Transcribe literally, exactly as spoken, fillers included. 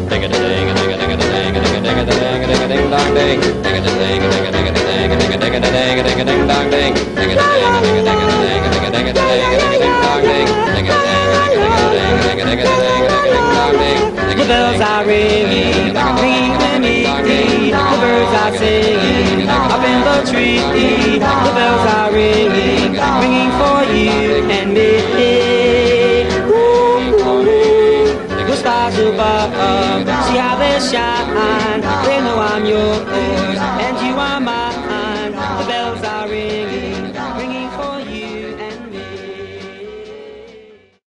The bells are ringing, ringing for me. The birds are singing up in the tree. The bells are ringing, ringing for you and me. The stars above, see how they shine. They know I'm yours.